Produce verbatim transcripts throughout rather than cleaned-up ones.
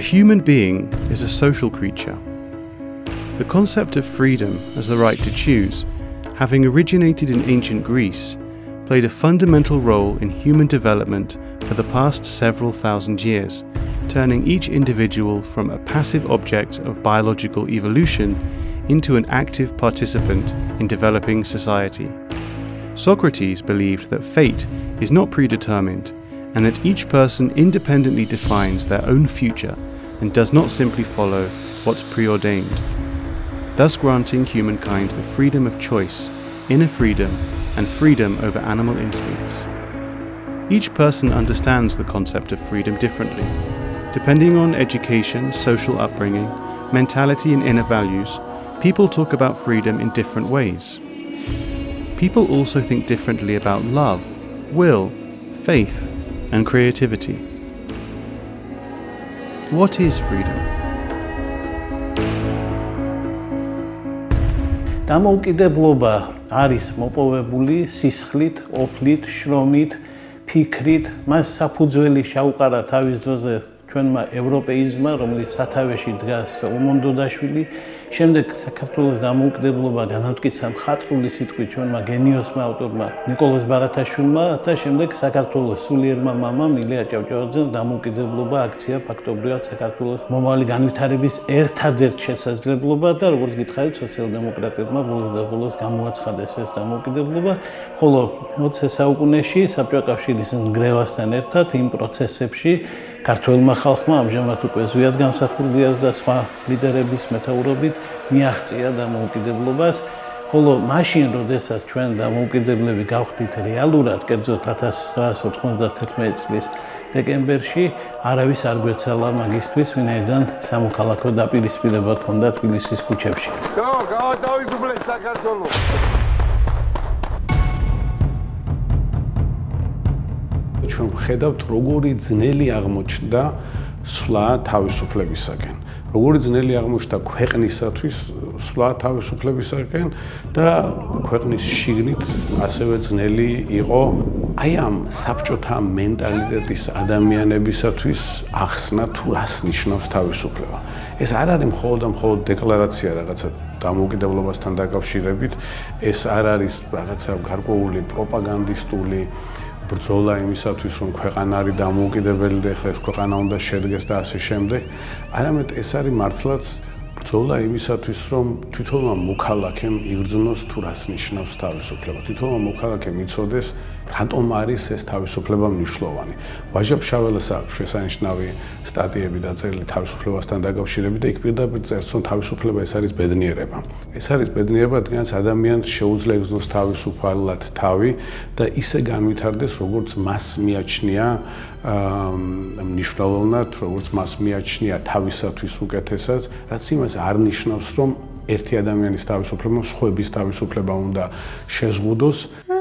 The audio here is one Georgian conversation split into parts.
human being is a social creature. The concept of freedom as the right to choose, having originated in ancient Greece, played a fundamental role in human development for the past several thousand years, turning each individual from a passive object of biological evolution into an active participant in developing society. Socrates believed that fate is not predetermined and that each person independently defines their own future and does not simply follow what's preordained, thus granting humankind the freedom of choice, inner freedom, and freedom over animal instincts. Each person understands the concept of freedom differently. Depending on education, social upbringing, mentality and inner values, people talk about freedom in different ways. People also think differently about love, will, faith, and creativity. What is freedom? დამოუკიდებლობა არის მოპოვებული სისხლით, ოფლით, შრომით, ფიქრით, მას საფუძველი ჩაუყარა თავის დროზე ჩვენმა ევროპეიზმმა, რომელიც სათავეში დგას ომონდო დაშვილი, შემდეგ საქართველოს დამოუკიდებლობა განამტკიცა მხატვრული სიტყვით ჩვენმა გენიოსმა ავტორმა ნიკოლოზ ბარათაშვილმა და შემდეგ საქართველოს სულიერმა მამამ ილია ჭავჭავაძემ დამოუკიდებლობა აქცია ფაქტობრივად საქართველოს მომავალი განვითარების ერთადერთ შესაძლებლობა და როგორც გითხარით სოციალ-დემოკრატებმა ბოლოს და ბოლოს გამოაცხადეს ეს დამოუკიდებლობა, ხოლო ოცდაათე საუკუნეში საბჭოთა კავშირის ნგრევასთან ერთად იმ პროცესებში ქართველმა ხალხმა ამჟამად უკვე ზვიად გამსახურდიას და სხვა ლიდერების მეთაურობით მიაღწია დამოუკიდებლობას, ხოლო მაშინ, როდესაც ჩვენ დამოუკიდებლები გავხდით რეალურად, კერძოდ ათას ცხრაასი ოთხმოცდათერთმეტი წლის დეკემბერში, არავის არ გვეცალა მაგისთვის, ვინაიდან სამოქალაქო დაპირისპირება ჰქონდა თბილისის ქუჩებში. ხო, გავათავისუფლეთ საქართველოს. ჩვენ ვხედავთ, როგორი ძნელი აღმოჩნდა სვლა თავისუფლებისაკენ. როგორი ძნელი აღმოჩნდა ქვეყნისათვის სვლა თავისუფლებისაკენ და ქვეყნის შიგნით ასევე ძნელი იყო აი ამ საბჭოთა მენტალიტეტის ადამიანებისათვის ახსნა თუ რას ნიშნავს თავისუფლება. ეს არ არის მხოლოდ და მხოლოდ დეკლარაცია რაღაცა დამოუკიდებლობასთან დაკავშირებით, ეს არ არის რაღაცა გარკვეული პროპაგანდისტული ბრძოლა იმისათვის, რომ ქვეყანა არის დამოუკიდებელი და ეხლა ეს ქვეყანა უნდა შედგეს და ასე შემდეგ, არამედ ეს არის მართლაც ბრძოლა იმისათვის, რომ თვითონმა მოქალაქემ იგრძნოს თუ რას ნიშნავს თავისუფლება. თვითონმა მოქალაქემ იცოდეს, რატომ არის ეს თავისუფლება მნიშვნელოვანი. ვაჟა-ფშაველას აქვს შესანიშნავი სტატიები დაწერილი თავისუფლებასთან დაკავშირებით და იქ პირდაპირ წერს, რომ თავისუფლება ეს არის ბედნიერება. ეს არის ბედნიერება, რადგანაც ადამიანს შეუძლია იგრძნოს თავისუფალად თავი და ისე განვითარდეს, როგორც მას მიაჩნია მნიშვნელოვნად, როგორც მას მიაჩნია თავისათვის უკეთესად, რაც იმას არ ნიშნავს, რომ ერთი ადამიანის თავისუფლება სხვების თავისუფლება უნდა შეზღუდოს.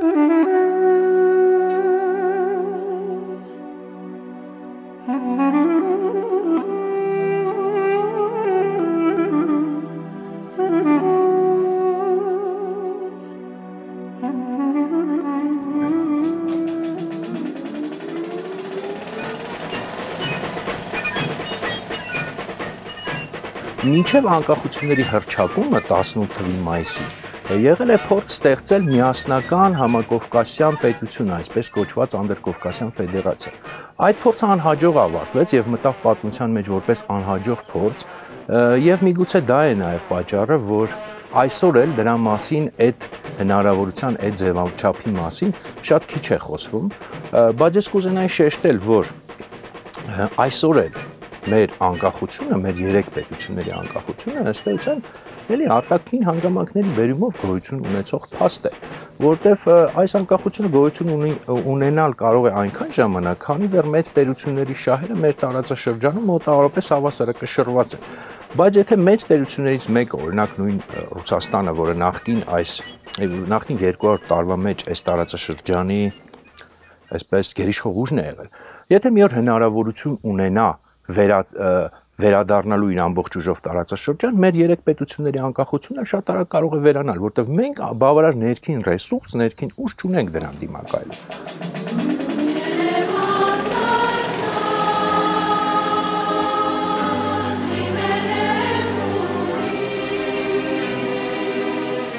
Մինչև անկախությունների հռչակումը տասնութ թվականի մայիսին եղել է փորձ ստեղծել միասնական համակովկասյան պետություն, այսպես կոչված Անդրկովկասյան ֆեդերացիա։ Այդ փորձը անհաջող ավարտվեց եւ մտավ պատմության մեջ որպես անհաջող փորձ, եւ միգուցե դա է նաեւ պատճառը, որ այսօր էլ դրա մասին այդ հնարավորության, այդ ձևաչափի մասին շատ քիչ է խոսվում, բայց ես կուզենայի շեշտել, որ այսօր էլ մեր անկախությունը, մեր երեք պետությունների անկախությունը ըստ էության էլի արտաքին հանգամանքների բերումով գոյություն ունեցող փաստ է, որտեղ այս անկախությունը գոյություն ունի ունենալ կարող է այնքան ժամանակ, քանի դեռ մեծ տերությունների շահերը մեր տարածաշրջանում մոտավորապես հավասարակշռված են։ Բայց եթե մեծ տերություններից մեկը, օրինակ նույն Ռուսաստանը, որը նախկին այս նախկին երկու հարյուր տարվա մեջ այս տարածաշրջանի այսպես գերիշխող ուժն է եղել, եթե մի օր հնարավորություն ունենա վերա վերադառնալու իր ամբողջ ուժով տարածաշրջան, մեր երեք պետությունների անկախությունը շատ արագ կարող է վերանալ, որտեղ մենք բավարար ներքին ռեսուրս, ներքին ուժ չունենք դրան դիմակայելու։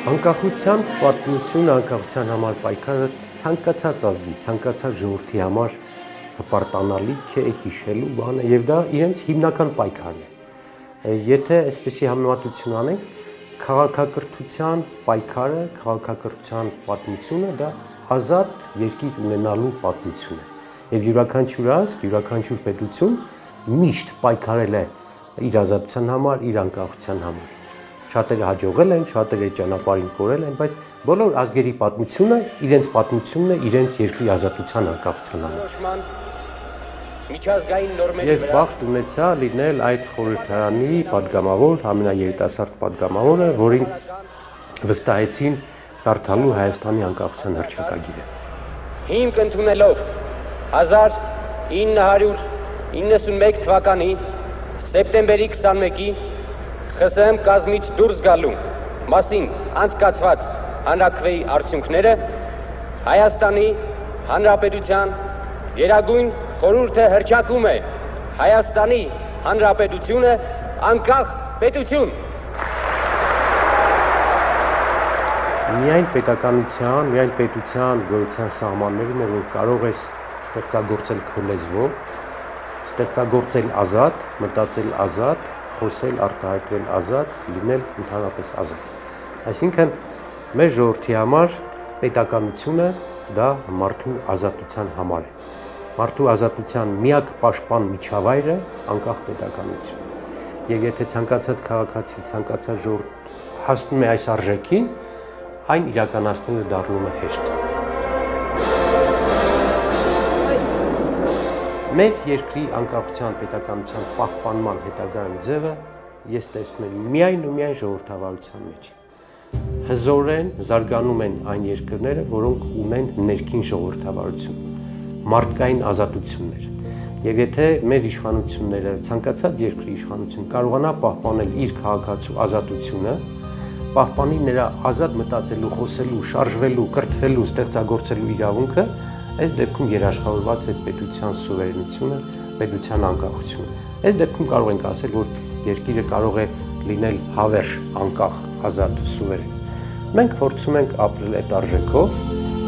Անկախության պատմությունը, անկախության համար պայքարը ցանկացած ազգի, ցանկացած ժողովրդի համար հպարտանալիք է, հիշելու բան է, եւ դա իրենց հիմնական պայքարն է։ Եթե այսպեսի համեմատություն անենք, քաղաքակրթության պայքարը, քաղաքակրթության պատմությունը դա ազատ երկիր ունենալու պատմություն է։ Եվ յուրաքանչյուր ազգ, յուրաքանչյուր պետություն միշտ պայքարել է իր ազատության համար, իր անկախության համար։ Շատերը հաջողել են, շատերը ճանապարհին կորել են, բայց բոլոր ազգերի պատմությունը իրենց պատմությունն է, իրենց երկրի ազատության անկախության համար։ Ես բախտ ունեցա լինել այդ խորհրդարանի պատգամավոր, ամենաերիտասարդ պատգամավորը, որին վստահեցին կարդալու Հայաստանի անկախության հռչակագիրը։ Հիմք ընդունելով հազար ինը հարյուր իննսունմեկ թվականի սեպտեմբերի քսանմեկի Խ Ս Հ կազմից դուրս գալու մասին անցկացված հանրաքվեի արդյունքները Հայաստանի Հանրապետության Գերագույն խորհուրդը հռչակում է Հայաստանի Հանրապետությունը անկախ պետություն։ Միայն պետականության, միայն պետության գոյության սահմաններում է, որ կարող ես ստեղծագործել քո լեզվով, ստեղծագործել ազատ, մտածել ազատ, խոսել, արտահայտվել ազատ, լինել ընդհանրապես ազատ։ Այսինքն մեր ժողովրդի համար պետականությունը դա մարդու ազատության համար է։ Մարդու ազատության միակ պաշտպան միջավայրը անկախ պետականությունն է։ Եվ եթե ցանկացած քաղաքացի, ցանկացած ժողովուրդ հասնում է այս արժեքին, այն իրականացնելը դառնում է հեշտ։ Մեր երկրի անկախության պետականության պահպանման հետագայում ձևը ես տեսնում եմ միայն ու միայն ժողովրդավարության մեջ։ Հզորեն զարգանում են այն երկրները, որոնք ունեն ներքին ժողովրդավարություն, մարդկային ազատություններ։ Եվ եթե մեր իշխանությունները, ցանկացած երկրի իշխանություն կարողանա պահպանել իր քաղաքացու ազատությունը, պահպանի նրա ազատ մտածելու, խոսելու, շարժվելու, կրթվելու, ստեղծագործելու իրավունքը, այս դեպքում երաշխավորված է պետության սուվերենությունը, պետության անկախությունը։ Այս դեպքում կարող ենք ասել, որ երկիրը կարող է լինել հավերժ, անկախ, ազատ, սուվերեն։ Մենք փորձում ենք ապրել այդ արժեքով։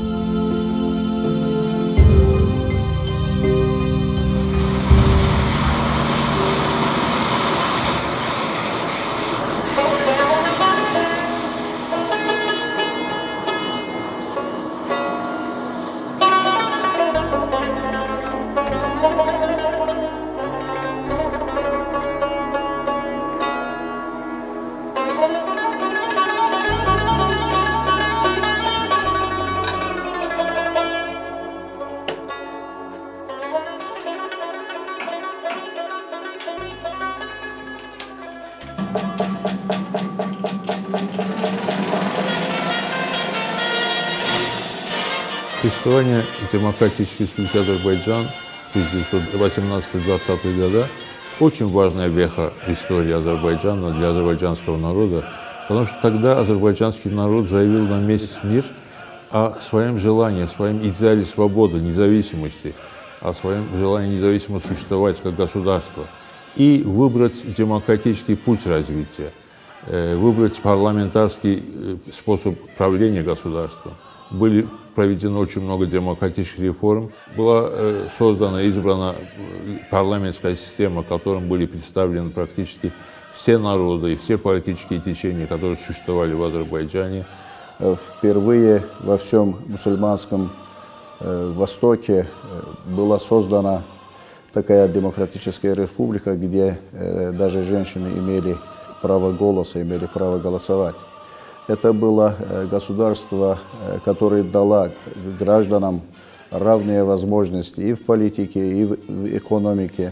Существование Демократической Республики Азербайджан тысяча девятьсот восемнадцатые — двадцатые года очень важная веха в истории Азербайджана для азербайджанского народа, потому что тогда азербайджанский народ заявил на весь мир о своем желании, о своем идеале свободы, независимости, о своем желании независимо существовать как государство и выбрать демократический путь развития, выбрать парламентарский способ правления государством. Были проведено очень много демократических реформ, была создана, избрана парламентская система, в которой были представлены практически все народы и все политические течения, которые существовали в Азербайджане. Впервые во всем мусульманском Востоке была создана такая демократическая республика, где даже женщины имели право голоса, имели право голосовать. Это было государство, которое дало гражданам равные возможности и в политике, и в экономике.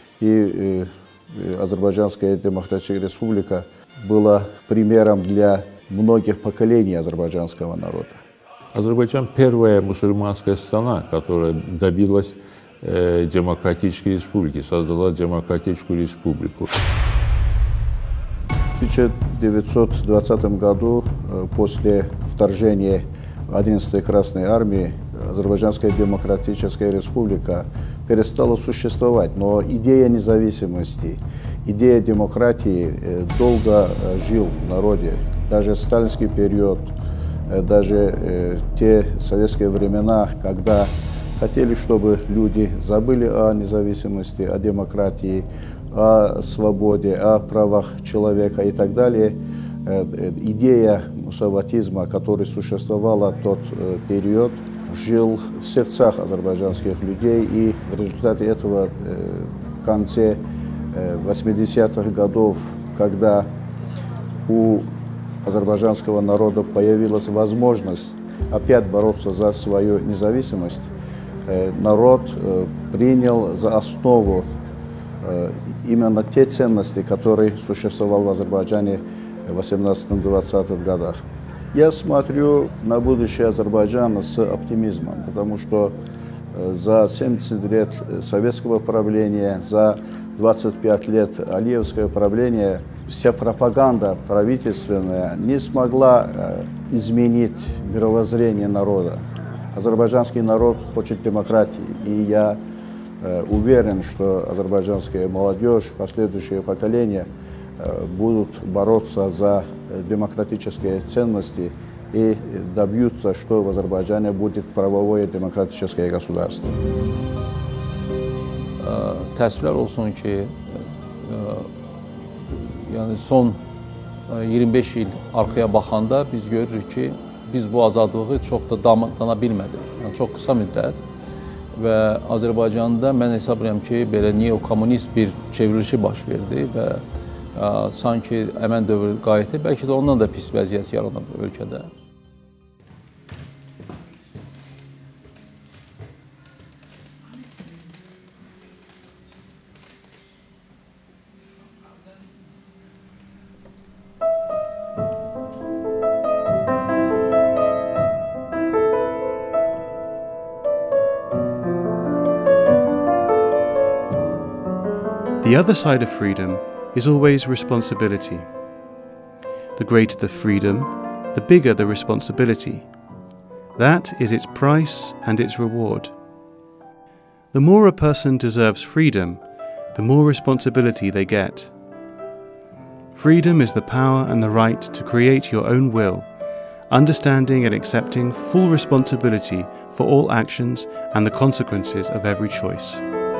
И Азербайджанская демократическая республика была примером для многих поколений азербайджанского народа. Азербайджан – первая мусульманская страна, которая добилась э, демократической республики, создала демократическую республику. В тысяча девятьсот двадцатом году, после вторжения одиннадцатой Красной Армии, Азербайджанская демократическая республика перестала существовать, но идея независимости, идея демократии долго жил в народе. даже сталинский период, даже те советские времена, когда хотели, чтобы люди забыли о независимости, о демократии, о свободе, о правах человека и так далее. Идея мусаватизма, которая существовала в тот период, жил в сердцах азербайджанских людей, и в результате этого в конце восьмидесятых годов, когда у азербайджанского народа появилась возможность опять бороться за свою независимость, народ принял за основу именно те ценности, которые существовали в Азербайджане в восемнадцатом-двадцатых годах. Я смотрю на будущее Азербайджана с оптимизмом, потому что за семьдесят лет советского правления, за двадцать пять лет алиевского правления вся пропаганда правительственная не смогла изменить мировоззрение народа. Азербайджанский народ хочет демократии, и я уверен, что азербайджанская молодежь, последующее поколение будут бороться за демократические ценности и добьются, что в Азербайджане будет правовое демократическое государство. Təəssüflər olsun ki, yəni son iyirmi beş il arxaya baxanda biz görürük ki, biz bu azadlığı çox da dana bilmədik. Yəni çox qısa müddət və Azərbaycanda mən hesab edirəm ki, belə neokommunist bir çevrilişi baş verdi və sanki əmən dövrü qayıtdı. Bəlkə də ondan da pis vəziyyət yaranıb ölkədə. The other side of freedom is always responsibility. The greater the freedom, the bigger the responsibility. That is its price and its reward. The more a person deserves freedom, the more responsibility they get. Freedom is the power and the right to create your own will, understanding and accepting full responsibility for all actions and the consequences of every choice.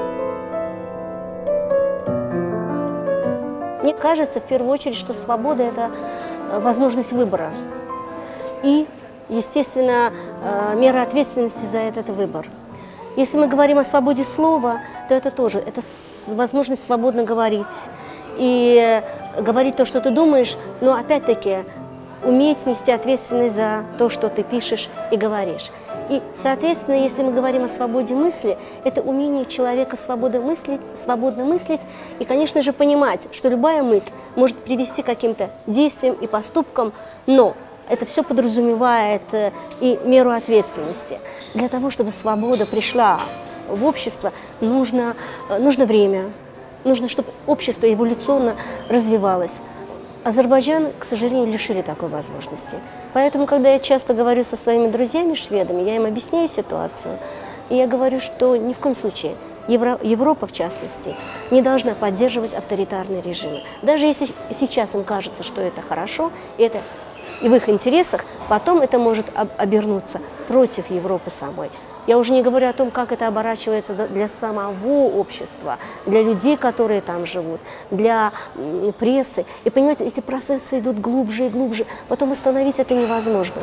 Мне кажется, в первую очередь, что свобода – это возможность выбора и, естественно, мера ответственности за этот выбор. Если мы говорим о свободе слова, то это тоже это возможность свободно говорить и говорить то, что ты думаешь, но опять-таки уметь нести ответственность за то, что ты пишешь и говоришь. И, соответственно, если мы говорим о свободе мысли, это умение человека свободно мыслить, свободно мыслить и, конечно же, понимать, что любая мысль может привести к каким-то действиям и поступкам, но это все подразумевает и меру ответственности. Для того, чтобы свобода пришла в общество, нужно, нужно время, нужно, чтобы общество эволюционно развивалось. Азербайджан, к сожалению, лишили такой возможности. Поэтому, когда я часто говорю со своими друзьями-шведами, я им объясняю ситуацию, и я говорю, что ни в коем случае Евро, Европа, в частности, не должна поддерживать авторитарные режимы. Даже если сейчас им кажется, что это хорошо, и это и в их интересах, потом это может обернуться против Европы самой. Я уже не говорю о том, как это оборачивается для самого общества, для людей, которые там живут, для прессы. И понимаете, эти процессы идут глубже и глубже, потом остановить это невозможно.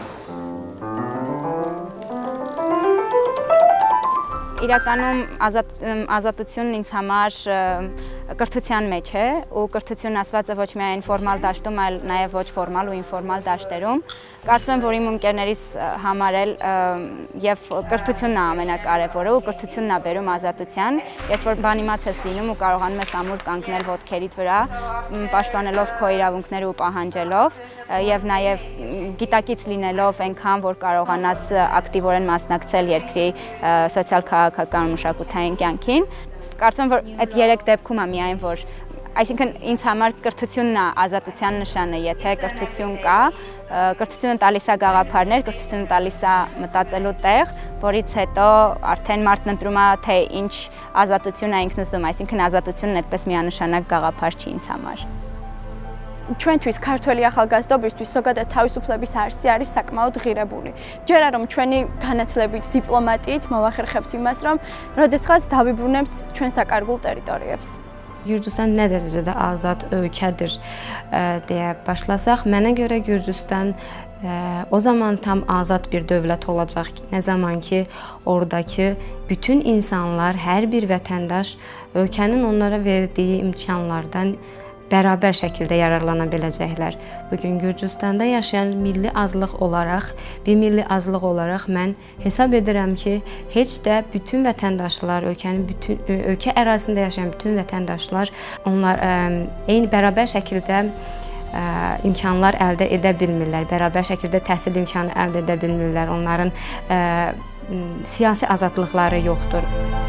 Իրականում ազատությունն ինձ համար կրթության մեջ է ու կրթությունն ասվածը ոչ միայն ֆորմալ դաշտում, այլ նաև ոչ ֆորմալ ու ինֆորմալ դաշտերում։ Կարծում եմ, որ իմ ընկերներիս համար էլ եւ կրթությունն է ամենակարևորը ու կրթությունն է բերում ազատության, երբ որ բան իմաց ես լինում ու կարողանում ես ամուր կանգնել ոտքերիդ վրա, պաշտպանելով քո իրավունքները ու պահանջելով եւ նաեւ գիտակից լինելով այնքան, որ կարողանաս ակտիվորեն մասնակցել երկրի սոցիալ-քաղաքական ու մշակութային կյանքին։ Կարծում եմ, որ այդ երեք դեպքում է միայն, որ այսինքն ինձ համար կրթությունն է ազատության նշանը, եթե կրթություն կա, կրթությունը տալիս է գաղափարներ, կրթությունը տալիս է մտածելու տեղ, որից հետո արդեն մարդն ընտրում է, թե ինչ ազատություն է ինքն ուզում, այսինքն ազատությունն այդպես միանշանակ գաղափար չի ինձ համար։ ჩვენთვის ქართველი ახალგაზრდობისთვის ზოგადად თავისუფლების არსი არის საკმაოდ ღირებული. ჯერა რომ ჩვენი განათლებით, დიპლომატიით მოვახერხებთ იმას, რომ როდესღაც დავიბრუნებთ ჩვენს დაკარგულ ტერიტორიებს. Gürcüstan nə dərəcədə azad ölkədir deyə başlasaq, mənə görə Gürcüstan o zaman tam azad bir dövlət olacaq ki, nə zaman ki, oradakı bütün insanlar, hər bir vətəndaş ölkənin onlara verdiyi imkanlardan bərabər şəkildə yararlana biləcəklər. Bugün Gürcüstanda yaşayan milli azlıq olaraq, bir milli azlıq olaraq mən hesab edirəm ki, heç də bütün vətəndaşlar, ölkənin bütün ölkə ərazisində yaşayan bütün vətəndaşlar onlar eyni bərabər şəkildə ə, imkanlar əldə edə bilmirlər, bərabər şəkildə təhsil imkanı əldə edə bilmirlər. Onların ə, siyasi azadlıqları yoxdur.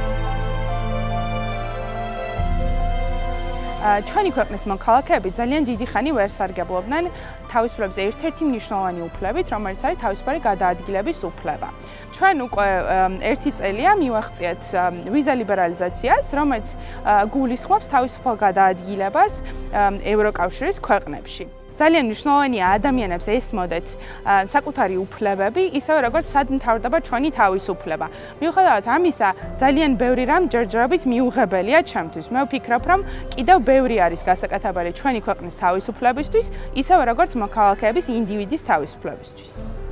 ჩვენი ქვეყნის მოქალაქეები ძალიან დიდი ხანი ვერ სარგებლობდნენ თავისუფლების ერთ-ერთი მნიშვნელოვანი უფლებით, რომელიც არის თავისუფალი გადაადგილების უფლება. ჩვენ უკვე ერთი წელია მივაღწიეთ ვიზა ლიბერალიზაციას, რომელიც გულისხმობს თავისუფალ გადაადგილებას ევროკავშირის ქვეყნებში. ძალიან მნიშვნელოვანია ადამიანებს ესმოდეთ საკუთარი უფლებები, ისევე როგორც სად მთავრდება ჩვენი თავისუფლება. მიუხედავად ამისა, ძალიან ბევრი რამ ჯერჯერობით მიუღებელია ჩემთვის. მე ვფიქრობ, რომ კიდევ ბევრი არის გასაკეთებელი ჩვენი ქვეყნის თავისუფლებისთვის, ისევე როგორც მოქალაქეების ინდივიდის თავისუფლებისთვის.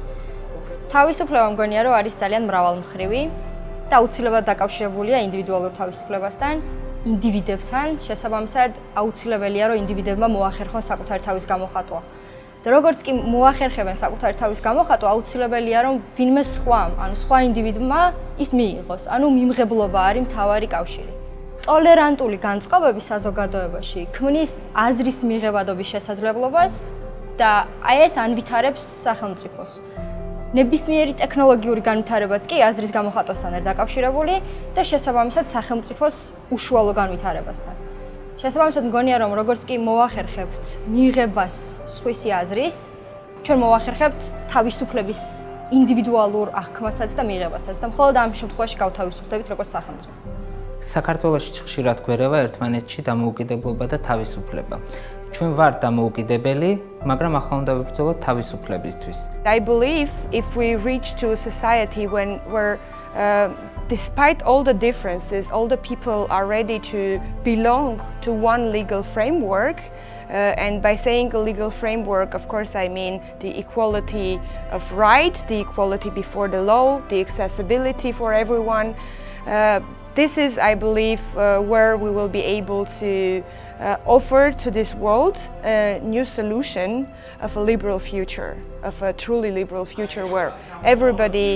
თავისუფლება მგონია, რომ არის ძალიან მრავალმხრივი და აუცილებლად დაკავშირებულია ინდივიდუალურ თავისუფლებასთან. ინდივიდებთან შესაბამისად აუცილებელია რომ ინდივიდებმა მოახერხონ საკუთარი თავის გამოხატვა. და როგორც კი მოახერხებენ საკუთარი თავის გამოხატვა, აუცილებელია რომ ვინმე სხვამ, ანუ სხვა ინდივიდმა ის მიიღოს. ანუ მიმღებლობა არის მთავარი კავშირი. ტოლერანტული განწყობები საზოგადოებაში ქმნის აზრის მიღებადობის შესაძლებლობას და აი ეს ანვითარებს სახელმწიფოს. ნებისმიერი ტექნოლოგიური განვითარებაც კი აზრის გამოხატვასთან არის დაკავშირებული და შესაბამისად სახელმწიფოს უშუალო განვითარებასთან. შესაბამისად მგონია რომ როგორც კი მოახერხებთ მიღებას სხვისი აზრის, ჩვენ მოახერხებთ თავისუფლების ინდივიდუალურ აღქმასაც და მიღებასაც და მხოლოდ ამ შემთხვევაში გავთავისუფლდებით როგორც სახელმწიფო. საქართველოში ხშირად გვერევა ერთმანეთში დამოუკიდებლობა და თავისუფლება. ჩვენ ვართ დამოუკიდებელი, მაგრამ ახლა უნდა ვიბრძოლოთ თავისუფლებისთვის. I believe if we reach to a society when where uh, despite all the differences, all the people are ready to belong to one legal framework, uh, and by saying a legal framework, of course, I mean the equality of rights, the equality before the law, the accessibility for everyone. Uh, this is, I believe, uh, where we will be able to Uh, offer to this world a new solution of a liberal future, of a truly liberal future where everybody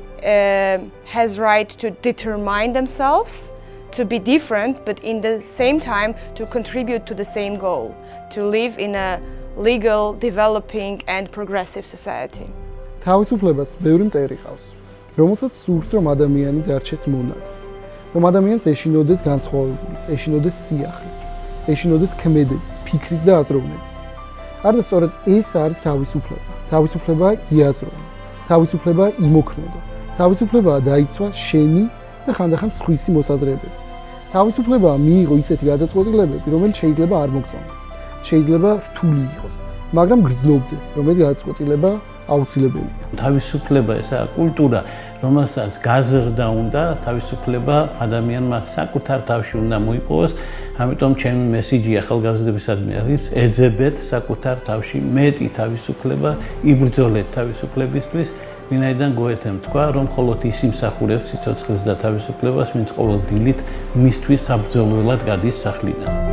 uh, has right to determine themselves, to be different, but in the same time to contribute to the same goal, to live in a legal, developing and progressive society. თავისუფლებას ბევრი მტერი ყავს, რომელსაც სურს რომ ადამიანი დარჩეს მონად, რომ ადამიანს ეშინოდეს განსხვავებულის, ეშინოდეს სიახლის, ეშინოდეს ქმედების, ფიქრის და აზროვნების. არდა სწორედ ეს არის თავისუფლება. თავისუფლება იაზროვა, თავისუფლება იმოქმედა, თავისუფლება დაიცვა შენი და ხანდახან სხვისი მოსაზრებები. თავისუფლება მიიღო ისეთი გადაწყვეტილებები, რომელიც შეიძლება არ მოგწონდეს, შეიძლება რთული იყოს, მაგრამ გრძნობდე, რომ ეს გადაწყვეტილება აუცილებელია. თავისუფლება ესაა კულტურა, რომელსაც გაზრდა უნდა, თავისუფლება ადამიანმა საკუთარ თავში უნდა მოიპოვოს. ამიტომ ჩემი მესიჯი ახალგაზრდებისადმი არის, ეძებეთ საკუთარ თავში მეტი თავისუფლება, იბრძოლეთ თავისუფლებისთვის, ვინაიდან გოეთემ თქვა, რომ მხოლოდ ის იმსახურებს სიცოცხლეს და თავისუფლებას, ვინც ყოველ დილით მისთვის საბრძოლველად გადის სახლიდან.